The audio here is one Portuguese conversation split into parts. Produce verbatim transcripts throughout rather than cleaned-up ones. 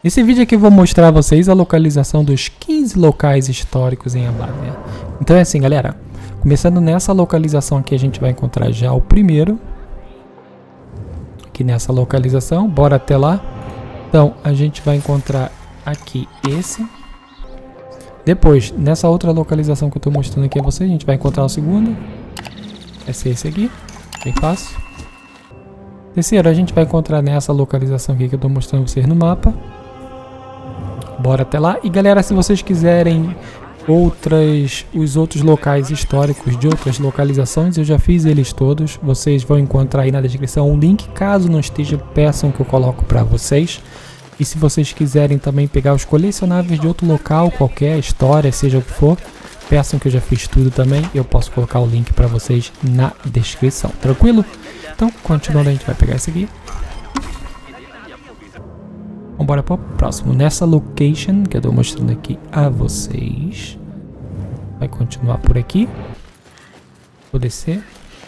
Nesse vídeo aqui eu vou mostrar a vocês a localização dos quinze locais históricos em Abadia. Então é assim, galera. Começando nessa localização aqui, a gente vai encontrar já o primeiro. Aqui nessa localização, bora até lá. Então, a gente vai encontrar aqui esse. Depois, nessa outra localização que eu estou mostrando aqui a vocês, a gente vai encontrar o segundo. Vai ser esse aqui, bem fácil. Terceiro, a gente vai encontrar nessa localização aqui que eu estou mostrando a vocês no mapa. Bora até lá. E galera, se vocês quiserem outras, os outros locais históricos de outras localizações, eu já fiz eles todos. Vocês vão encontrar aí na descrição um link. Caso não esteja, peçam que eu coloco para vocês. E se vocês quiserem também pegar os colecionáveis de outro local, qualquer história, seja o que for, peçam que eu já fiz tudo também. Eu posso colocar o link para vocês na descrição. Tranquilo? Então, continuando, a gente vai pegar esse aqui. Vamos embora para o próximo. Nessa location que eu estou mostrando aqui a vocês. Vai continuar por aqui. Vou descer.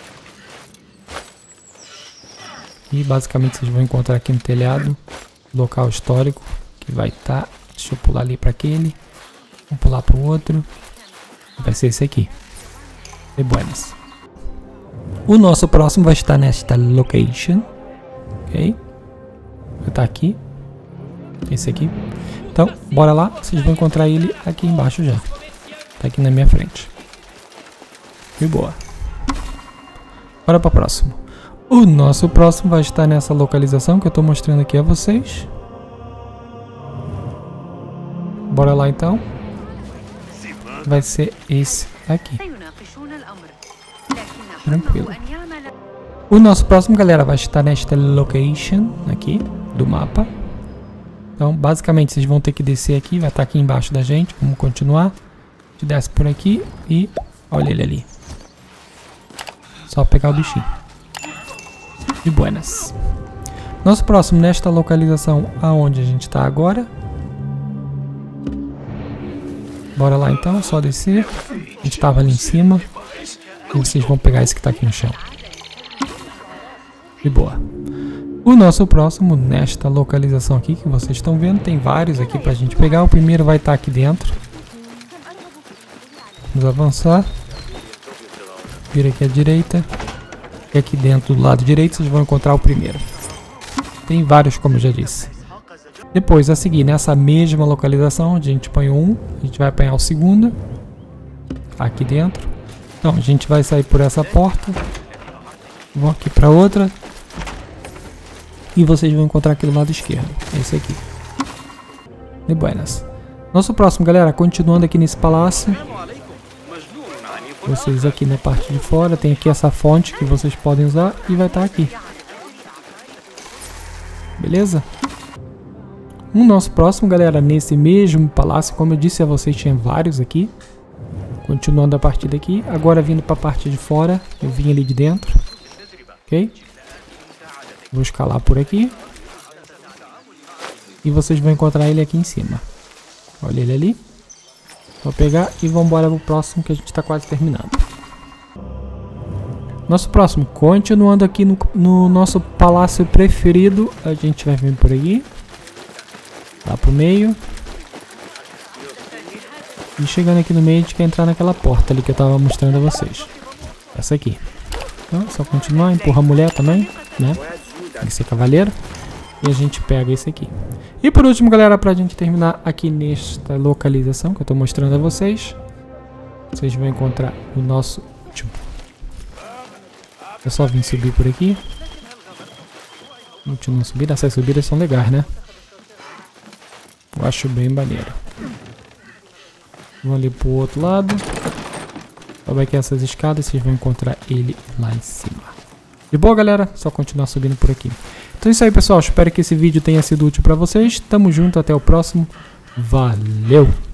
E basicamente vocês vão encontrar aqui no telhado local histórico que vai estar. Tá, deixa eu pular ali para aquele. Vamos pular para o outro. Vai ser esse aqui. De buenas. O nosso próximo vai estar nesta location. Ok? Vai estar aqui. Esse aqui. Então, bora lá. Vocês vão encontrar ele aqui embaixo já. Tá aqui na minha frente. E boa. Bora para o próximo. O nosso próximo vai estar nessa localização que eu estou mostrando aqui a vocês. Bora lá então. Vai ser esse aqui. Tranquilo. O nosso próximo, galera, vai estar nesta location aqui do mapa. Então, basicamente, vocês vão ter que descer aqui. Vai estar aqui embaixo da gente. Vamos continuar. A gente desce por aqui e olha ele ali. Só pegar o bichinho. De buenas. Nosso próximo nesta localização aonde a gente está agora. Bora lá então, só descer. A gente estava ali em cima. E vocês vão pegar esse que está aqui no chão. De boa. O nosso próximo nesta localização aqui que vocês estão vendo. Tem vários aqui para a gente pegar. O primeiro vai estar aqui dentro. Vamos avançar. Vira aqui à direita. E aqui dentro do lado direito vocês vão encontrar o primeiro. Tem vários, como eu já disse. Depois, a seguir, nessa mesma localização, onde a gente apanhou um, a gente vai apanhar o segundo. Aqui dentro. Então, a gente vai sair por essa porta. Vou aqui para outra. E vocês vão encontrar aqui do lado esquerdo. Esse aqui. De buenas. Nosso próximo, galera, continuando aqui nesse palácio. Vocês aqui na parte de fora, tem aqui essa fonte que vocês podem usar e vai estar aqui. Beleza? O nosso próximo, galera, nesse mesmo palácio, como eu disse a vocês, tinha vários aqui. Continuando a partir daqui, agora vindo para a parte de fora, eu vim ali de dentro. Ok? Vou escalar por aqui. E vocês vão encontrar ele aqui em cima. Olha ele ali. Vou pegar e vamos embora pro próximo que a gente está quase terminando. Nosso próximo, continuando aqui no, no nosso palácio preferido, a gente vai vir por aqui. Lá pro meio. E chegando aqui no meio a gente quer entrar naquela porta ali que eu estava mostrando a vocês. Essa aqui. Então, só continuar, empurra a mulher também, né? Tem que ser cavaleiro. E a gente pega esse aqui. E por último, galera, pra gente terminar aqui nesta localização que eu tô mostrando a vocês. Vocês vão encontrar o nosso... Tipo, eu só vim subir por aqui. Continuam subindo. Essas subidas são legais, né? Eu acho bem maneiro. Vamos ali pro outro lado. Sobe aqui essas escadas, vocês vão encontrar ele lá em cima. De boa, galera? Só continuar subindo por aqui. Então é isso aí, pessoal. Espero que esse vídeo tenha sido útil para vocês. Tamo junto, até o próximo. Valeu!